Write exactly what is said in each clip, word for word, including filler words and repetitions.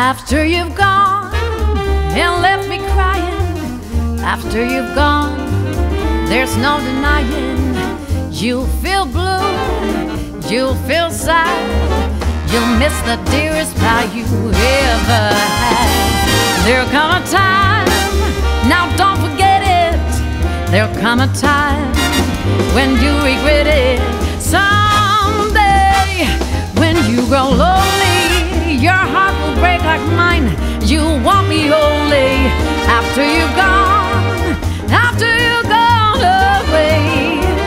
After you've gone and left me crying, after you've gone, there's no denying. You'll feel blue, you'll feel sad, you'll miss the dearest pal you ever had. There'll come a time, now don't forget it, there'll come a time when you regret it. Someday, when you grow lonely, your heart will break like mine. You'll want me only after you've gone, after you've gone away.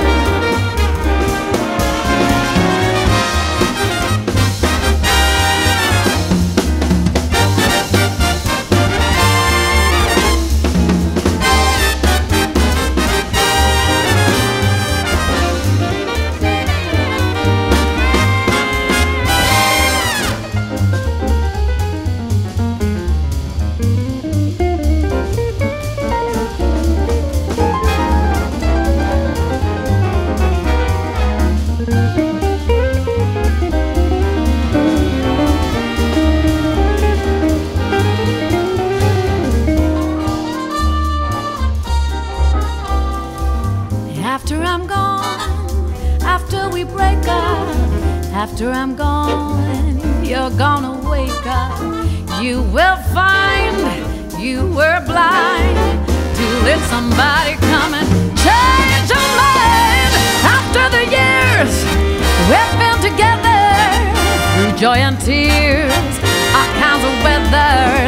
After I'm gone, you're gonna wake up. You will find you were blind to let somebody come and change your mind. After the years we've been together, through joy and tears, all kinds of weather.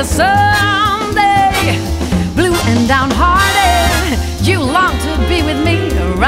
Someday, blue and downhearted, you long to be with me